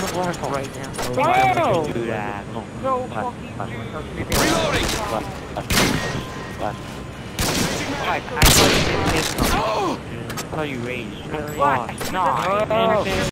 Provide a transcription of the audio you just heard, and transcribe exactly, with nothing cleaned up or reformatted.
work right now. Why No! would you do that? No, No fucking Reloading! What? What? What? I thought you didn't hit something. I thought you raged. What? No!